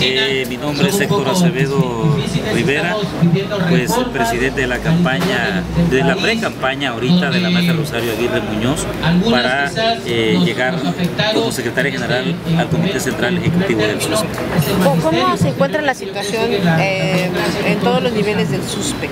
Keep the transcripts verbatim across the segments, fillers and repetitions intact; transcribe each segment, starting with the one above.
Eh, mi nombre es Héctor Acevedo Rivera, pues presidente de la campaña, de la pre-campaña ahorita de la maestra Rosario Aguirre Muñoz para eh, llegar como secretaria general al Comité Central Ejecutivo del SUSPE. ¿Cómo se encuentra la situación eh, en todos los niveles del SUSPE?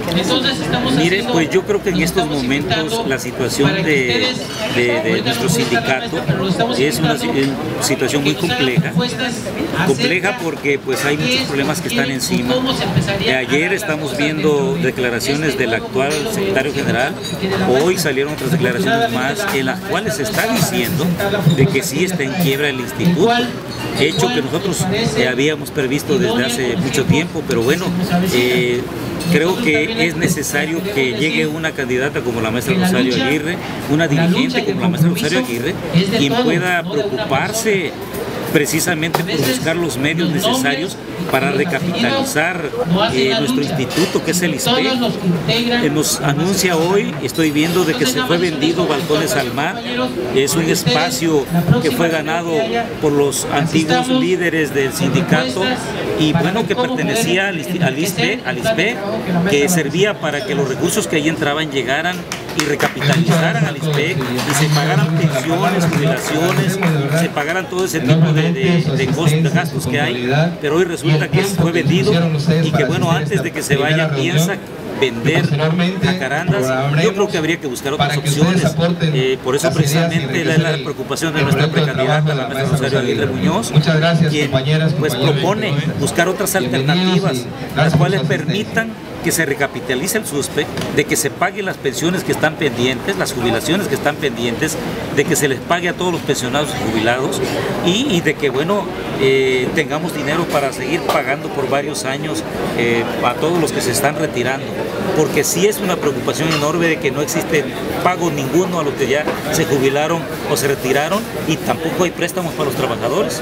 Mire, pues yo creo que en estos momentos la situación de, de, de nuestro sindicato es una situación muy compleja, compleja porque pues hay muchos problemas que están encima. De ayer estamos viendo declaraciones del actual secretario general, hoy salieron otras declaraciones más en las cuales se está diciendo de que sí está en quiebra el instituto, hecho que nosotros eh, habíamos previsto desde hace mucho tiempo, pero bueno, eh, creo que es necesario que llegue una candidata como la maestra Rosario Aguirre, una dirigente como la maestra Rosario Aguirre, quien pueda preocuparse precisamente por buscar los medios necesarios para recapitalizar eh, nuestro instituto, que es el ISPE. Eh, nos anuncia hoy, estoy viendo de que se fue vendido Balcones al Mar, es un espacio que fue ganado por los antiguos líderes del sindicato y bueno, que pertenecía al ISPE, al ISPE, que servía para que los recursos que ahí entraban llegaran y recapitalizaran al ISPE y se pagaran pensiones, jubilaciones, se pagaran todo ese tipo de, de, de, costos, de gastos que hay, pero hoy resulta que fue vendido y que bueno, antes de que se vaya piensa vender Jacarandas. Yo creo que habría que buscar otras opciones, eh, por eso precisamente es la preocupación de nuestra precandidata, la maestra Rosario Aguirre Muñoz, quien pues propone buscar otras alternativas, las cuales permitan que se recapitalice el SUSPE, de que se paguen las pensiones que están pendientes, las jubilaciones que están pendientes, de que se les pague a todos los pensionados y jubilados y, y de que bueno, eh, tengamos dinero para seguir pagando por varios años eh, a todos los que se están retirando, porque sí es una preocupación enorme de que no existe pago ninguno a los que ya se jubilaron o se retiraron y tampoco hay préstamos para los trabajadores.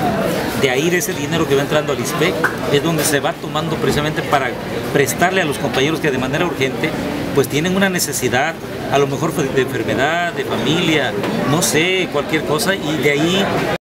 De ahí, de ese dinero que va entrando al ISPE, es donde se va tomando precisamente para prestarle a los compañeros que de manera urgente pues tienen una necesidad, a lo mejor de enfermedad, de familia, no sé, cualquier cosa, y de ahí